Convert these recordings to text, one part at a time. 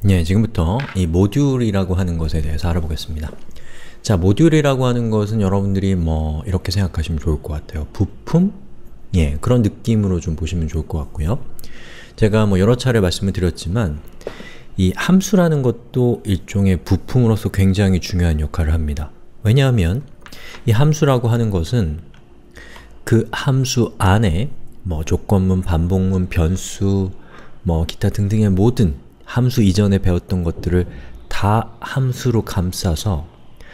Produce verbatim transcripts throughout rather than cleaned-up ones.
예, 지금부터 이 모듈이라고 하는 것에 대해서 알아보겠습니다. 자, 모듈이라고 하는 것은 여러분들이 뭐 이렇게 생각하시면 좋을 것 같아요. 부품? 예, 그런 느낌으로 좀 보시면 좋을 것 같고요. 제가 뭐 여러 차례 말씀을 드렸지만 이 함수라는 것도 일종의 부품으로서 굉장히 중요한 역할을 합니다. 왜냐하면 이 함수라고 하는 것은 그 함수 안에 뭐 조건문, 반복문, 변수, 뭐 기타 등등의 모든 함수 이전에 배웠던 것들을 다 함수로 감싸서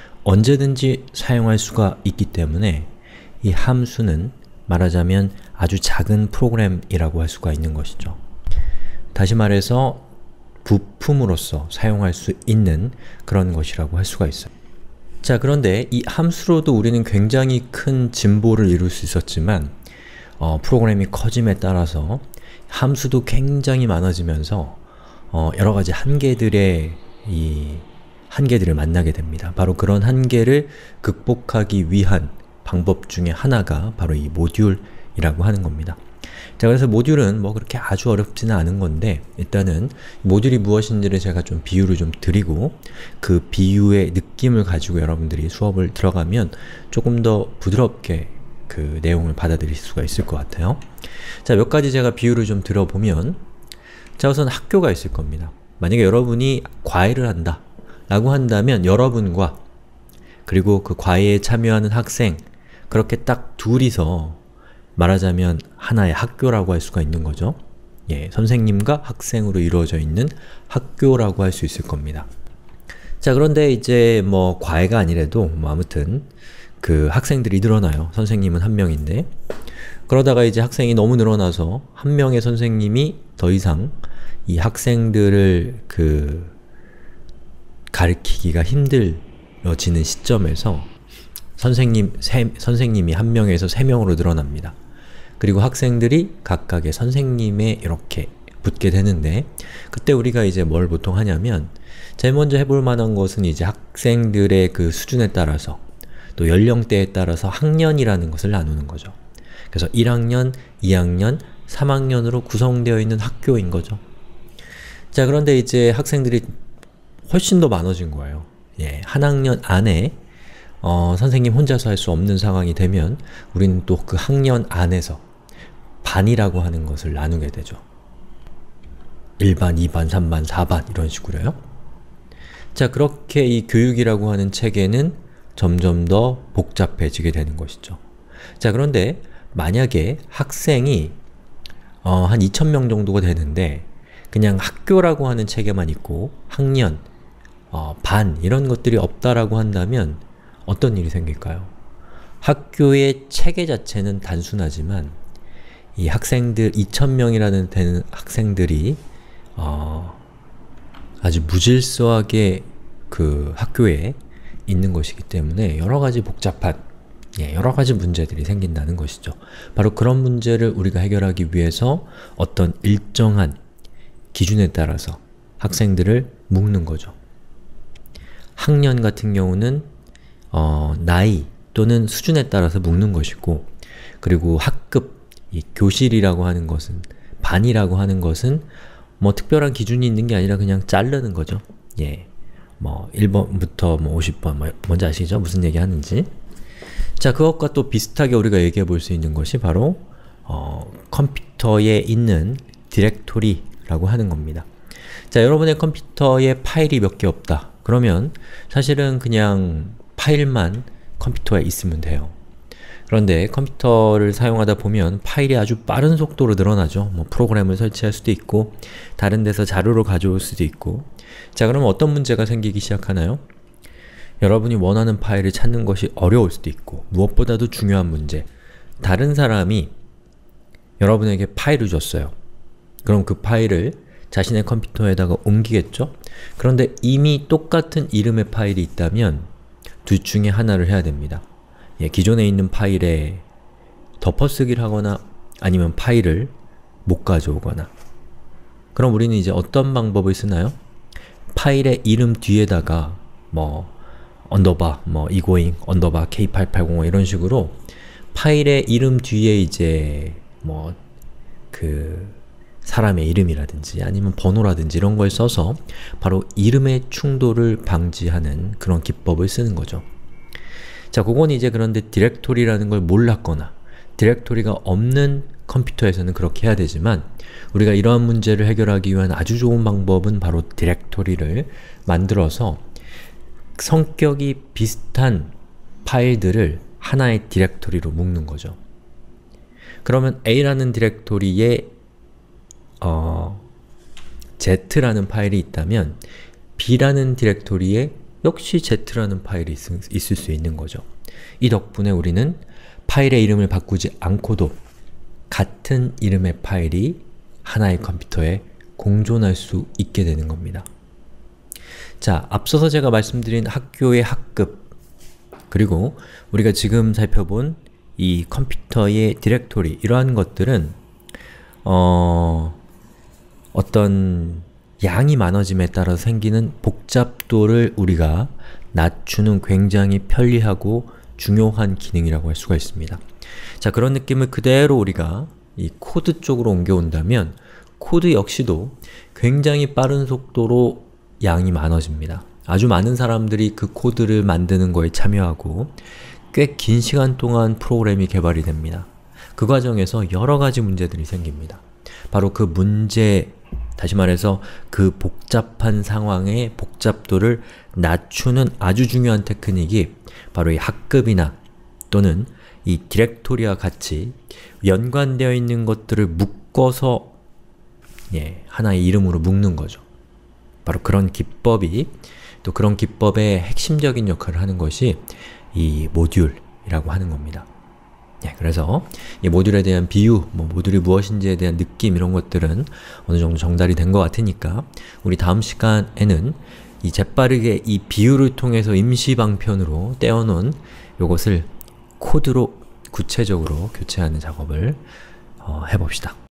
언제든지 사용할 수가 있기 때문에 이 함수는 말하자면 아주 작은 프로그램이라고 할 수가 있는 것이죠. 다시 말해서 부품으로서 사용할 수 있는 그런 것이라고 할 수가 있어요. 자, 그런데 이 함수로도 우리는 굉장히 큰 진보를 이룰 수 있었지만 어, 프로그램이 커짐에 따라서 함수도 굉장히 많아지면서 어, 여러가지 한계들의 이 한계들을 만나게 됩니다. 바로 그런 한계를 극복하기 위한 방법 중에 하나가 바로 이 모듈이라고 하는 겁니다. 자, 그래서 모듈은 뭐 그렇게 아주 어렵지는 않은 건데 일단은 모듈이 무엇인지를 제가 좀 비유를 좀 드리고 그 비유의 느낌을 가지고 여러분들이 수업을 들어가면 조금 더 부드럽게 그 내용을 받아들일 수가 있을 것 같아요. 자, 몇 가지 제가 비유를 좀 들어보면 자, 우선 학교가 있을 겁니다. 만약에 여러분이 과외를 한다 라고 한다면 여러분과 그리고 그 과외에 참여하는 학생 그렇게 딱 둘이서 말하자면 하나의 학교라고 할 수가 있는 거죠. 예, 선생님과 학생으로 이루어져 있는 학교라고 할 수 있을 겁니다. 자, 그런데 이제 뭐 과외가 아니래도 뭐 아무튼 그 학생들이 늘어나요. 선생님은 한 명인데 그러다가 이제 학생이 너무 늘어나서 한 명의 선생님이 더 이상 이 학생들을 그 가르치기가 힘들어지는 시점에서 선생님, 세, 선생님이 한 명에서 세 명으로 늘어납니다. 그리고 학생들이 각각의 선생님에 이렇게 붙게 되는데 그때 우리가 이제 뭘 보통 하냐면 제일 먼저 해볼 만한 것은 이제 학생들의 그 수준에 따라서 또 연령대에 따라서 학년이라는 것을 나누는 거죠. 그래서 일 학년, 이 학년, 삼 학년으로 구성되어 있는 학교인 거죠. 자, 그런데 이제 학생들이 훨씬 더 많아진 거예요. 예, 한 학년 안에 어, 선생님 혼자서 할 수 없는 상황이 되면 우리는 또 그 학년 안에서 반이라고 하는 것을 나누게 되죠. 일 반, 이 반, 삼 반, 사 반 이런 식으로요. 자, 그렇게 이 교육이라고 하는 체계는 점점 더 복잡해지게 되는 것이죠. 자, 그런데 만약에 학생이 어, 한 이천 명 정도가 되는데 그냥 학교라고 하는 체계만 있고 학년, 어, 반 이런 것들이 없다라고 한다면 어떤 일이 생길까요? 학교의 체계 자체는 단순하지만 이 학생들, 이천 명이라는 되는 학생들이 어, 아주 무질서하게 그 학교에 있는 것이기 때문에 여러가지 복잡한 예, 여러가지 문제들이 생긴다는 것이죠. 바로 그런 문제를 우리가 해결하기 위해서 어떤 일정한 기준에 따라서 학생들을 묶는 거죠. 학년 같은 경우는 어, 나이 또는 수준에 따라서 묶는 것이고 그리고 학급, 이 교실이라고 하는 것은 반이라고 하는 것은 뭐 특별한 기준이 있는 게 아니라 그냥 자르는 거죠. 예, 뭐 일 번부터 뭐 오십 번 뭐 뭔지 아시죠? 무슨 얘기 하는지. 자, 그것과 또 비슷하게 우리가 얘기해 볼 수 있는 것이 바로 어, 컴퓨터에 있는 디렉토리라고 하는 겁니다. 자, 여러분의 컴퓨터에 파일이 몇 개 없다. 그러면 사실은 그냥 파일만 컴퓨터에 있으면 돼요. 그런데 컴퓨터를 사용하다 보면 파일이 아주 빠른 속도로 늘어나죠. 뭐 프로그램을 설치할 수도 있고 다른 데서 자료를 가져올 수도 있고. 자, 그러면 어떤 문제가 생기기 시작하나요? 여러분이 원하는 파일을 찾는 것이 어려울 수도 있고 무엇보다도 중요한 문제, 다른 사람이 여러분에게 파일을 줬어요. 그럼 그 파일을 자신의 컴퓨터에다가 옮기겠죠? 그런데 이미 똑같은 이름의 파일이 있다면 둘 중에 하나를 해야 됩니다. 예, 기존에 있는 파일에 덮어쓰기를 하거나 아니면 파일을 못 가져오거나. 그럼 우리는 이제 어떤 방법을 쓰나요? 파일의 이름 뒤에다가 뭐 언더바, 뭐 이고잉, 언더바 케이 팔팔공오 이런 식으로 파일의 이름 뒤에 이제 뭐 그 사람의 이름이라든지 아니면 번호라든지 이런 걸 써서 바로 이름의 충돌을 방지하는 그런 기법을 쓰는 거죠. 자, 그건 이제 그런데 디렉토리라는 걸 몰랐거나 디렉토리가 없는 컴퓨터에서는 그렇게 해야 되지만 우리가 이러한 문제를 해결하기 위한 아주 좋은 방법은 바로 디렉토리를 만들어서 성격이 비슷한 파일들을 하나의 디렉토리로 묶는 거죠. 그러면 A라는 디렉토리에 어, Z라는 파일이 있다면 B라는 디렉토리에 역시 Z라는 파일이 있, 있을 수 있는 거죠. 이 덕분에 우리는 파일의 이름을 바꾸지 않고도 같은 이름의 파일이 하나의 컴퓨터에 공존할 수 있게 되는 겁니다. 자, 앞서서 제가 말씀드린 학교의 학급 그리고 우리가 지금 살펴본 이 컴퓨터의 디렉토리 이러한 것들은 어, 어떤 양이 많아짐에 따라 생기는 복잡도를 우리가 낮추는 굉장히 편리하고 중요한 기능이라고 할 수가 있습니다. 자, 그런 느낌을 그대로 우리가 이 코드 쪽으로 옮겨온다면 코드 역시도 굉장히 빠른 속도로 양이 많아집니다. 아주 많은 사람들이 그 코드를 만드는 거에 참여하고 꽤 긴 시간 동안 프로그램이 개발이 됩니다. 그 과정에서 여러 가지 문제들이 생깁니다. 바로 그 문제, 다시 말해서 그 복잡한 상황의 복잡도를 낮추는 아주 중요한 테크닉이 바로 이 학급이나 또는 이 디렉토리와 같이 연관되어 있는 것들을 묶어서 예, 하나의 이름으로 묶는 거죠. 바로 그런 기법이, 또 그런 기법의 핵심적인 역할을 하는 것이 이 모듈이라고 하는 겁니다. 예, 그래서 이 모듈에 대한 비유, 뭐 모듈이 무엇인지에 대한 느낌 이런 것들은 어느 정도 정달이 된 것 같으니까 우리 다음 시간에는 이 재빠르게 이 비유를 통해서 임시방편으로 떼어놓은 요것을 코드로 구체적으로 교체하는 작업을 어, 해봅시다.